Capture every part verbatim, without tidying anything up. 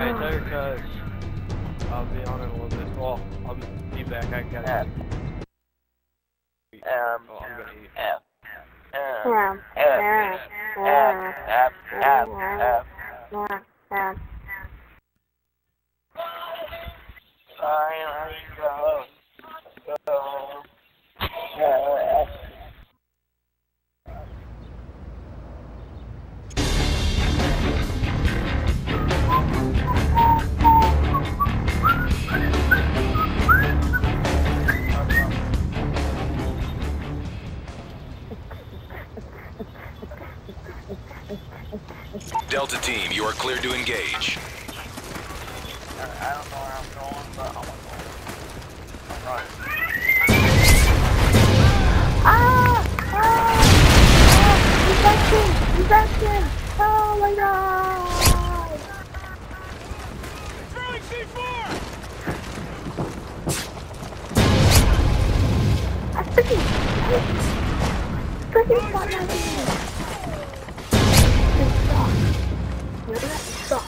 Hey, tell your cuz I'll be on in a little bit. Well, I'll be back. I gotta eat. Um, Oh, I'm gonna eat. F. Yeah. Yeah. F. F. F. Yeah. Yeah. Silent go. Go. F. Delta Team, you are cleared to engage. I don't know where I'm going, but I'm gonna go. I'm running. Ah! Ah! Ah! Infection! Infection! Oh my god! Throwing C four! I freaking freaking got my name. You suck. You suck.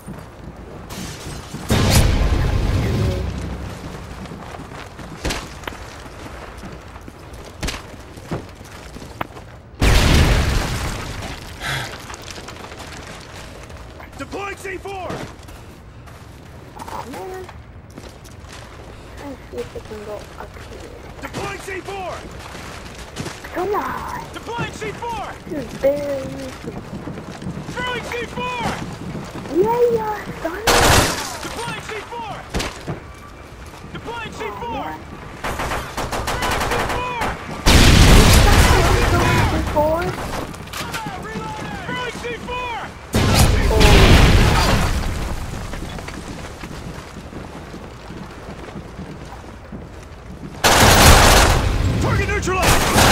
Deploying C four! Oh man. Let's see if I can go up here. Deploying C four! Come on! Deploying C four! This is very easy. Throwing C four! Yeah, yeah, son! Deploying C four! Deploying C Oh, four! man. Throwing C four! Before? Throwing C four! Target neutralized!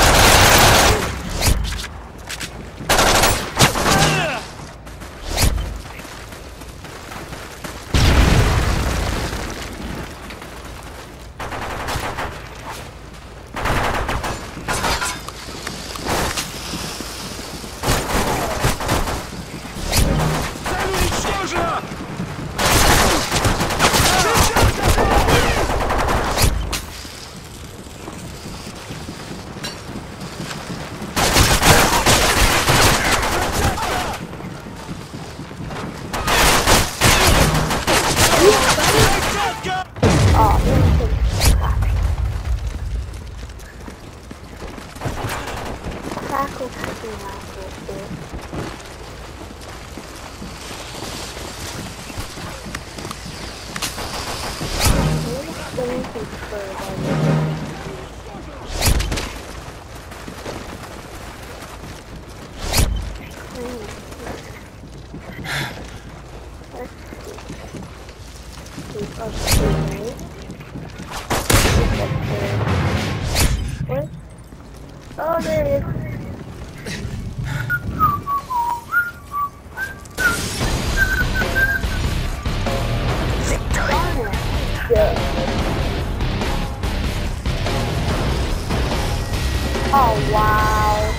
Oh, man. Tackle freaking asshole, dude. Anything further. What? Oh, there it is. Yeah. Oh, wow.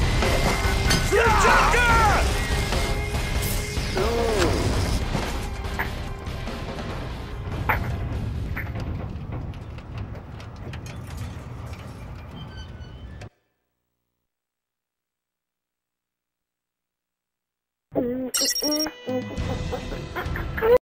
Mm, mm, mm, mm.